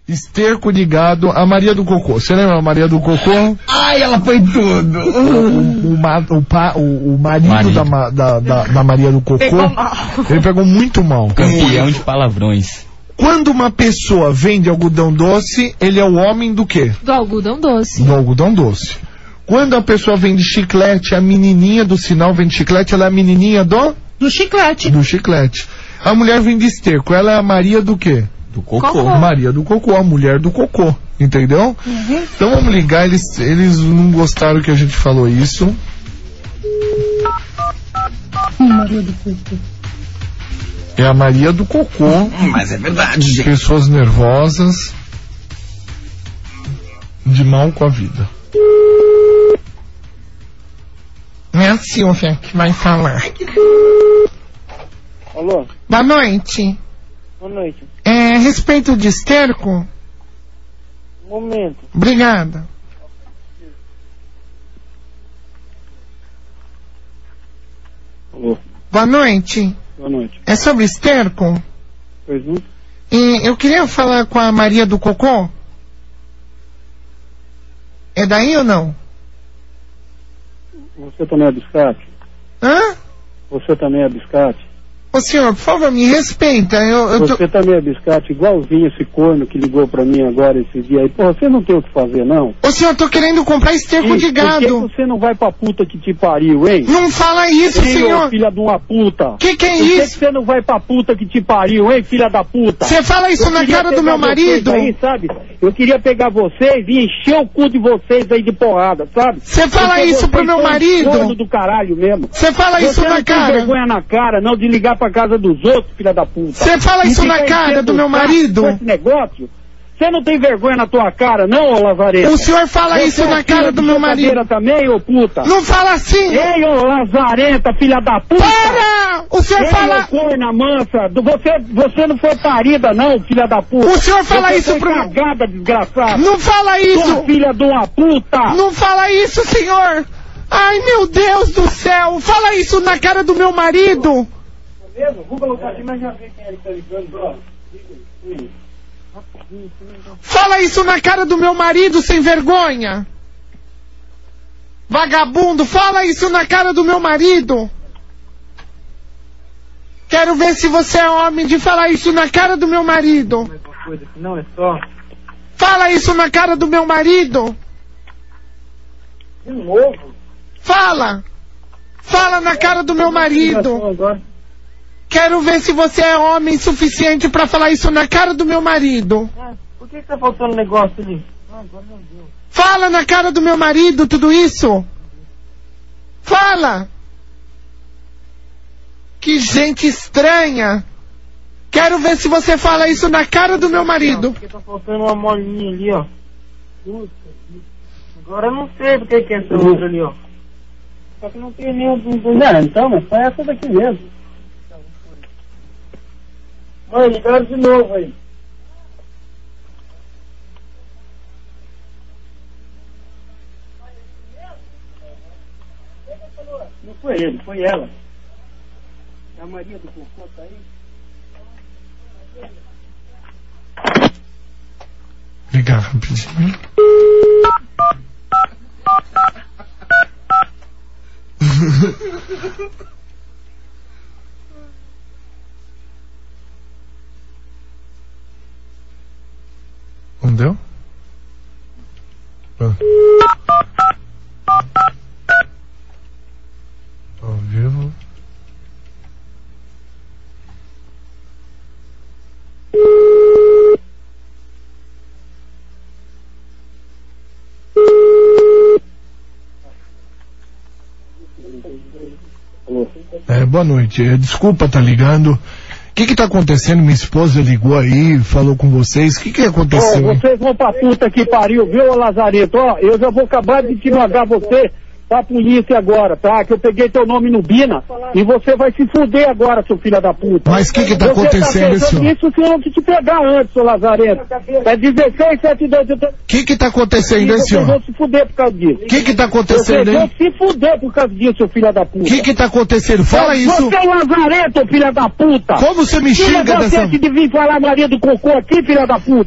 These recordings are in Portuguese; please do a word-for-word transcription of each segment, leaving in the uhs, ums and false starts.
Esterco de gado, a Maria do Cocô. Você lembra a Maria do Cocô? Ai, ela foi tudo. O, o, o, o, o marido, marido. Da, da, da, da Maria do Cocô, pegou ele pegou muito mal. Campeão de palavrões. Quando uma pessoa vende algodão doce, ele é o homem do quê? Do algodão doce. Do algodão doce. Quando a pessoa vende chiclete, a menininha do sinal vende chiclete, ela é a menininha do? Do chiclete. Do chiclete. A mulher vende esterco, ela é a Maria do quê? Do cocô. Cocô. Maria do Cocô, a mulher do cocô, entendeu? Uhum. Então vamos ligar, eles, eles não gostaram que a gente falou isso. Maria do Cocô. É a Maria do Cocô. Hum, mas é verdade, gente. Pessoas nervosas, de mal com a vida. Não é a Silvia que vai falar. Alô? Boa noite. Boa noite. É, a respeito de esterco? Um momento. Obrigada. Alô? Boa noite. Boa noite. É sobre esterco? Pois não? E eu queria falar com a Maria do Cocô. É daí ou não? Você também é biscate? Hã? Você também é biscate? Ô senhor, por favor, me respeita. Eu, eu tô... Você também é biscate, igualzinho esse corno que ligou pra mim agora esse dia aí. Pô, você não tem o que fazer, não? Ô senhor, eu tô querendo comprar esterco E de gado. Por que você não vai pra puta que te pariu, hein? Não fala isso, Sim, senhor. ô, filha de uma puta. Que que é Por que isso? que você não vai pra puta que te pariu, hein, filha da puta? Você fala isso Eu na queria cara do pegar meu marido? vocês Aí, sabe? Eu queria pegar vocês e encher o cu de vocês aí de porrada, sabe? Você fala Porque isso pro vocês meu são um marido? corno do caralho mesmo. Você fala isso Você na não tem cara? vergonha na cara, não, de ligar pra casa dos outros, filha da puta. Você fala E isso ficar na cara enchendo do meu o saco marido? com esse negócio? Você não tem vergonha na tua cara, não, ô Lazareta? O senhor fala Você isso é na filha cara de do meu brincadeira marido? também, ô puta? Não fala assim! Ei, ô Lazareta, filha da puta! Para! O senhor Ei, fala... ô corna mansa, do- você, você não foi parida, não, filha da puta! O senhor fala você isso foi pro... cagada, desgraçada! Não fala Sua isso! filha de uma puta! Não fala isso, senhor! Ai, meu Deus do céu! Fala isso na cara do meu marido! Mesmo? Vou colocar aqui, mas já vi quem é que tá ligando, brother. Fala isso na cara do meu marido, sem vergonha! Vagabundo, fala isso na cara do meu marido! Quero ver se você é homem de falar isso na cara do meu marido! Não, é só... Fala isso na cara do meu marido! De novo? Fala! Fala na cara do meu marido! Agora. Quero ver se você é homem suficiente pra falar isso na cara do meu marido! Ah, por que que tá faltando negócio ali? Ah, agora não deu. Fala na cara do meu marido tudo isso! Fala! Que gente estranha! Quero ver se você fala isso na cara do meu marido! Porque tá faltando uma molinha ali, ó. Puta, agora eu não sei do que que é essa outra ali, ó. Só que não tem nenhum... Não, então, mas só essa daqui mesmo. Mãe, ligaram de novo aí. Não foi ele, foi ela. A Maria do Cocô tá aí? Ligar rapidinho. Não deu? Ah. Ao vivo. É, boa noite. É, desculpa tá ligando. O que que tá acontecendo? Minha esposa ligou aí, falou com vocês. O que que aconteceu? Ô, vocês vão pra puta que pariu, viu, Lazareto? Ó, eu já vou acabar de te mandar você pra polícia agora, tá? Que eu peguei teu nome no Bina e você vai se fuder agora, seu filho da puta. Mas o que que tá acontecendo, você tá senhor? isso se eu não te pegar antes, seu Lazareto. É dezesseis, sete, dois... O que que tá acontecendo, hein, Vocês senhor? vão se fuder por causa disso. O que que tá acontecendo, Vocês vão hein? se fuder por causa disso, seu filho da puta. O que que tá acontecendo? Fala isso. Você é um Lazareto, filha da puta. Como você me Tira xinga você dessa... de vir falar Maria do Cocô aqui, filha da puta.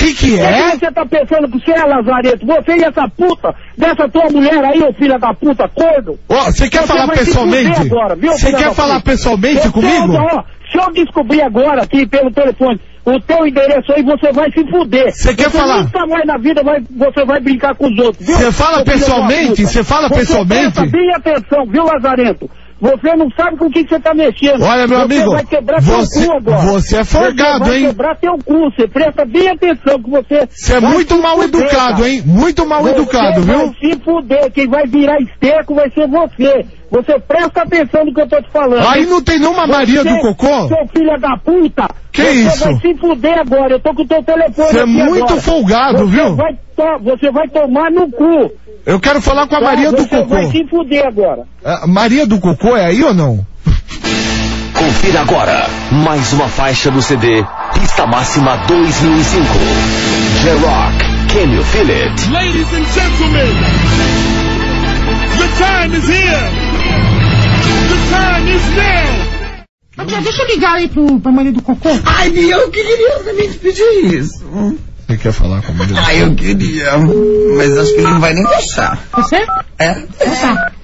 que que O é? que você tá pensando que você é, Lazareto? Você e essa puta, dessa tua mulher aí, ô filha da puta, corno. Ó, você quer Você falar vai se pessoalmente? fuder agora, viu, Você filha quer da falar puta? pessoalmente Eu comigo? tô, ó, se eu descobrir agora aqui pelo telefone o teu endereço aí, você vai se fuder. Você quer você falar? Nunca mais na vida vai, você vai brincar com os outros, viu? Você fala Seu filho da pessoalmente? puta. Você fala Você pessoalmente? presta bem atenção, viu, Lazarento? Você não sabe com o que você tá mexendo. Olha, meu você amigo, vai quebrar você- teu cu agora. você é folgado, você vai hein? quebrar teu cu, você presta bem atenção que você... Você é vai muito se mal fuder, educado, cara. hein? Muito mal educado, Você viu? vai se fuder, quem vai virar esterco vai ser você. Você presta atenção no que eu tô te falando. Aí não tem nenhuma Maria do Cocô? Seu filho da puta. Que você isso? vai se fuder agora, eu tô com o teu telefone Você é aqui muito agora. folgado, Você viu? Vai to- você vai tomar no cu. Eu quero falar com a tá? Maria do Você Cocô. vai se fuder agora. A Maria do Cocô é aí ou não? Confira agora mais uma faixa do C D Pista Máxima dois mil e cinco. J-Rock, Can You Feel It? Ladies and gentlemen, the time is here. The time is now. Tia, deixa eu ligar aí pro, pra Maria do Cocô. Ai, eu que queria também te pedir isso. Você quer falar com a Maria do Cocô? Ai, eu queria. Mas acho que ele não vai nem deixar. Você? É? Tá.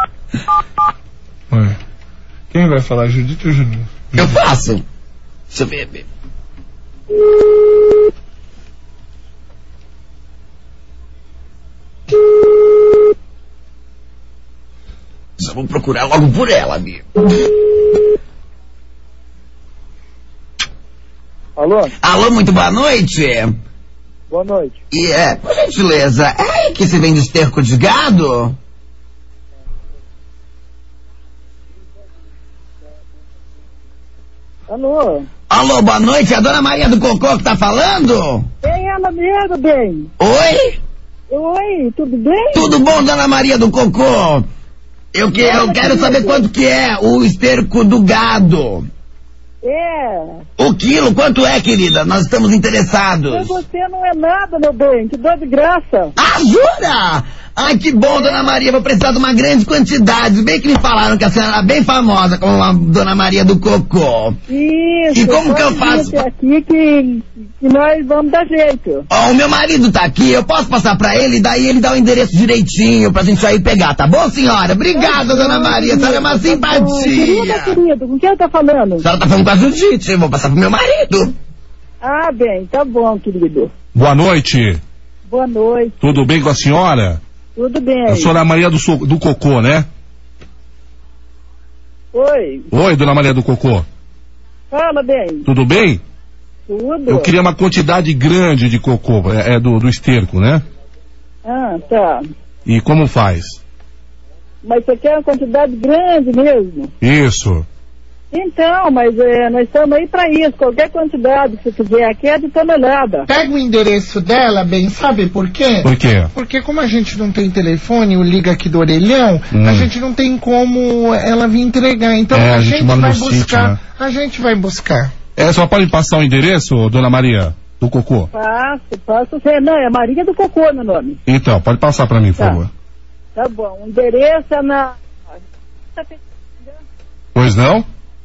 Ué. Quem vai falar, Judite ou Juninho? Eu faço. Deixa eu ver. Já vou procurar logo por ela, amigo. Alô? Alô, muito boa noite. Boa noite. E é, por gentileza, é aí que você vende esterco de gado? Alô? Alô, boa noite, é a dona Maria do Cocô que tá falando? É ela mesmo, bem. Oi? Oi, tudo bem? Tudo bom, dona Maria do Cocô? Eu, que, eu quero saber quanto que é o esterco do gado. É. O quilo, quanto é, querida? Nós estamos interessados. Você não é nada, meu bem, te dou de graça. Ah, jura? Ai, que bom, dona Maria, vou precisar de uma grande quantidade. Bem que me falaram que a senhora era bem famosa como a dona Maria do Cocô. Isso. E como que eu faço? Aqui que, que nós vamos dar jeito. Ó, o meu marido tá aqui, eu posso passar pra ele, daí ele dá o endereço direitinho pra gente aí pegar, tá bom, senhora? Obrigada, dona Maria, a senhora é uma Querida, simpatia. querido, com quem eu tô falando? A senhora tá falando com a Judite, eu vou passar pro meu marido. Ah, bem, tá bom, querido. Boa noite. Boa noite, Tudo bem com a senhora? tudo bem. A senhora é a Maria do, so- do Cocô, né? Oi, Oi, dona Maria do Cocô. fala bem, Tudo bem? tudo? Eu queria uma quantidade grande de cocô, é, é do, do esterco, né? Ah, tá. E como faz? Mas você quer uma quantidade grande mesmo? Isso. Então, mas é, nós estamos aí pra isso. Qualquer quantidade que você quiser aqui é de tonelada. Pega o endereço dela, bem, sabe por quê? Por quê? Porque como a gente não tem telefone, o liga aqui do orelhão, Hum. a gente não tem como ela vir entregar. Então É, a, a gente gente mora vai no buscar. sítio, né? A gente vai buscar. É, só pode passar o endereço, dona Maria do Cocô? Passo, passo. Você, não, é Maria do Cocô no nome. Então, pode passar pra mim, por Tá. favor. Tá bom. O endereço é na. Pois não?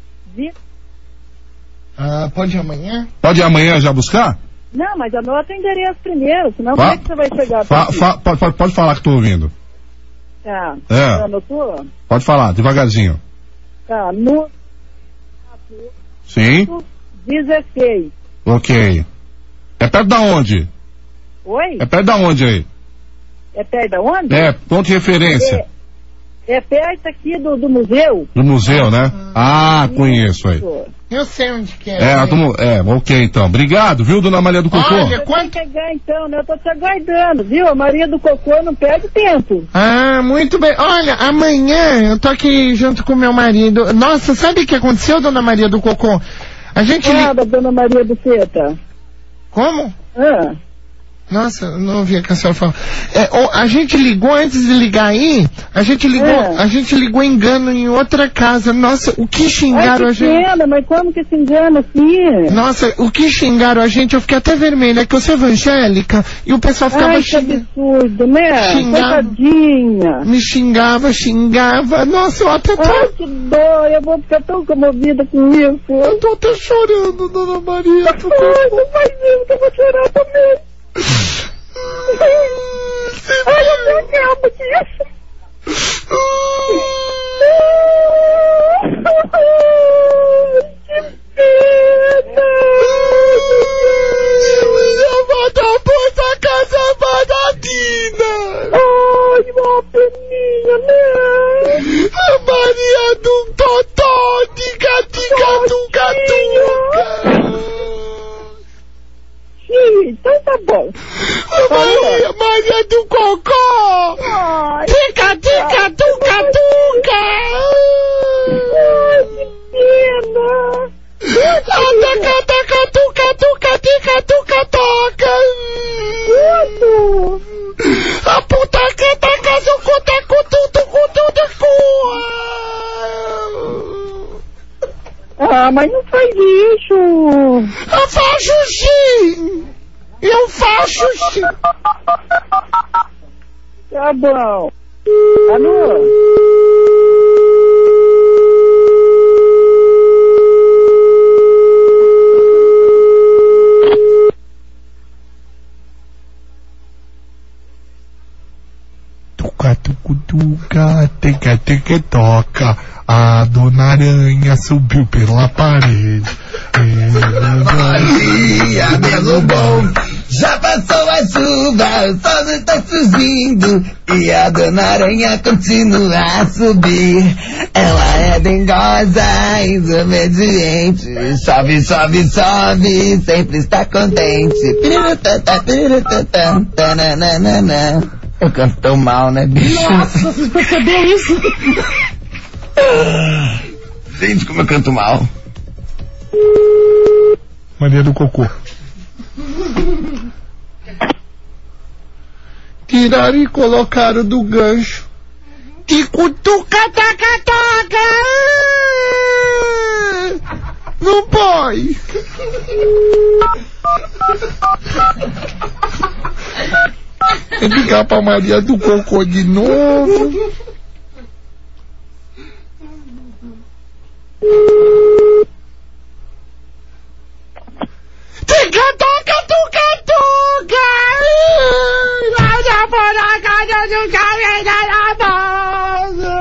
Ah, pode ir amanhã? Pode ir amanhã já buscar? Não, mas anota o endereço primeiro, senão Fa- como é que você vai chegar? Fa- aqui? fa- pode, pode- pode falar que tô ouvindo. Tá. É. Anotou? Pode falar, devagarzinho. Tá. No Sim? dezesseis. Ok. É perto da onde? Oi? É perto da onde aí? É perto da onde? É, ponto de referência. É, é perto aqui do, do museu. Do museu, né? Ah, conheço aí. Isso. Eu sei onde que é. É, né? do mu- é, ok então. Obrigado, viu, dona Maria do Cocô? Olha, Você quanto... tem que chegar então, né? Eu tô te aguardando, viu? A Maria do Cocô não perde tempo. Ah, muito bem. Olha, amanhã eu tô aqui junto com meu marido. Nossa, sabe o que aconteceu, dona Maria do Cocô? A gente... li- Nada, dona Maria do Feta. Como? Ah, Nossa, eu não ouvi o que a senhora falou. É, ó, a gente ligou, antes de ligar aí, a gente ligou, É. a gente ligou engano em outra casa. Nossa, o que xingaram Ai, a que gente. pena, mas como que se engana assim? Nossa, o que xingaram a gente, eu fiquei até vermelha, é que eu sou evangélica e o pessoal ficava Ai, que xingando. absurdo, né? Xingava. Coitadinha. Me xingava, xingava. Nossa, eu até tô. Ai, que dó, eu vou ficar tão comovida com isso. Eu tô até chorando, dona Maria. Ai, não faz isso que eu vou chorar também. Ai, eu me acabo disso. Que pena. Eu vou dar porta a casa baratina. Ai, uma peninha, né? A Maria do Totó, diga, diga, tuca, tuca. Sim, então tá bom. Maria, Maria do Cocó. Ai, Tica, tica, tuca, tuca. ai, que pena. Ataca, ataca, tuca, tuca, tica, tuca, toca. Tudo. A puta que taca, zucu, tacu, tudo, tudo, cu. Ah, mas não faz isso. Eu faço sim. Eu faço sim. Tá bom. Alô? Tuca, tucu, tuca, teca, teca, toca. A dona aranha subiu pela parede. Dia mesmo bom, já passou a chuva, o sol está surgindo e a dona aranha continua a subir. Ela é dengosa, desobediente, chove, chove, chove, sempre está contente. Pirurutata, pirurutata, tananana. Eu canto tão mal, né, bicho? Nossa, vocês perceberam isso? Gente, como eu canto mal. Maria do Cocô. Tiraram e colocaram do gancho. Ticutuca, taca, toca. Não pode. Tem que ligar pra Maria do Cocô de novo. Tica, toca, tuca, tuca. Raja fora, casa do cabelo na bolsa.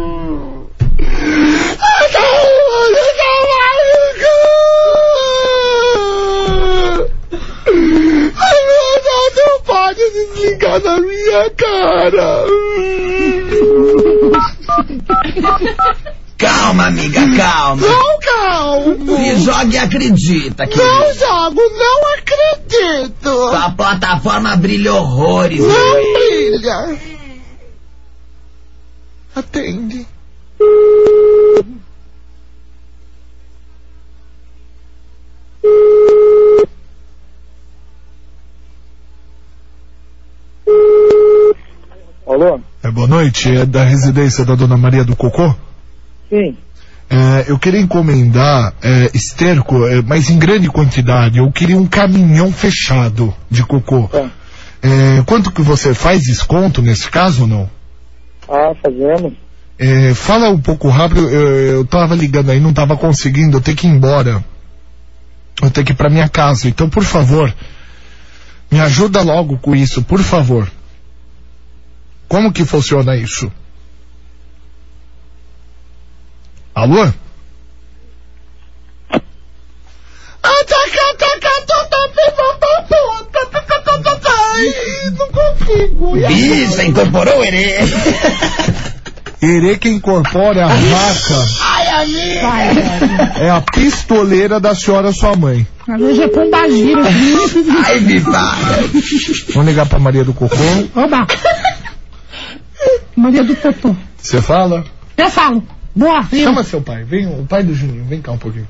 Não pode desligar na minha cara. Calma, amiga, calma. Não, calmo. Se joga e acredita, que Não jogo, não acredito. a plataforma brilha horrores. Não bebê. brilha. Atende. Alô? É, boa noite, é da residência da dona Maria do Cocô? Sim. É, eu queria encomendar é, esterco, é, mas em grande quantidade. Eu queria um caminhão fechado de cocô. Tá. É, quanto que você faz desconto nesse caso ou não? Ah, fazemos. É, fala um pouco rápido, eu, eu tava ligando aí, não tava conseguindo, eu tenho que ir embora. Eu tenho que ir pra minha casa, então por favor, me ajuda logo com isso, por favor. Como que funciona isso? Alô? Não consigo. Bicha, incorporou o herê. Herê que incorpora a vaca Ai, amiga. é a pistoleira da senhora sua mãe. A gente é pombagira. Ai, bifa. Vamos ligar pra Maria do Cocô. Oba. Maria do Totó. Você fala? Eu falo. Boa. eu. Chama seu pai, vem, o pai do Juninho, vem cá um pouquinho.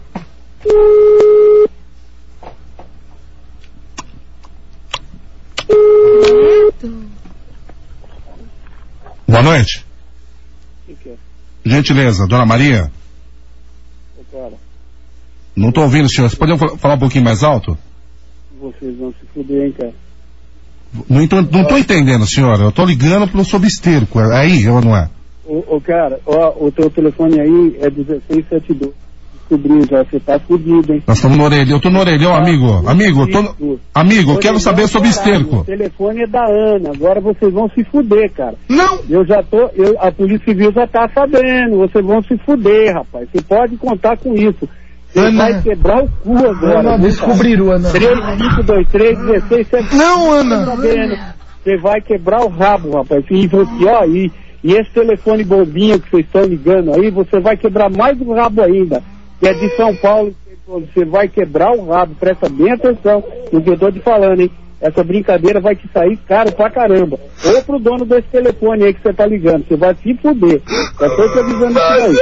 Boa noite. O que é? Gentileza, dona Maria. Ô, cara, Não tô ouvindo, senhor. Você pode fal- falar um pouquinho mais alto? vocês vão se fuder, hein, cara. Não tô, não tô entendendo, senhora. Eu tô ligando pro sob esterco. É aí ou não é? Ô, ô, cara, ó, o teu telefone aí é dezesseis setenta e dois. Descobriu já, você tá fudido, hein. Nós estamos no orelhão. Eu tô no orelhão, amigo. Amigo, eu tô no... Amigo, eu quero saber sobre Caralho, esterco. O telefone é da Ana, agora vocês vão se fuder, cara. Não! Eu já tô, eu, a Polícia Civil já tá sabendo, vocês vão se fuder, rapaz. Você pode contar com isso. Você Ana. vai quebrar o cu agora. Ana, viu, descobriram, Ana. três cinco dois três um seis sete. Não, Ana. Sabendo. Você vai quebrar o rabo, rapaz. E você, ó, e, e esse telefone bobinho que vocês estão ligando aí, você vai quebrar mais o rabo ainda. Que é de São Paulo, você vai quebrar o rabo. Presta bem atenção no que eu tô te falando, hein. Essa brincadeira vai te sair caro pra caramba. Ou pro dono desse telefone aí que você tá ligando. Você vai se fuder. Já tô te avisando isso aí.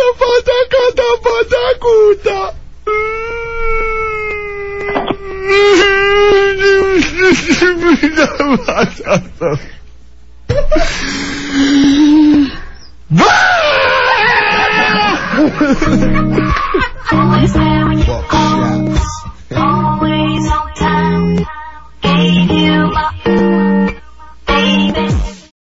Always there when you call, always on time. Gave you my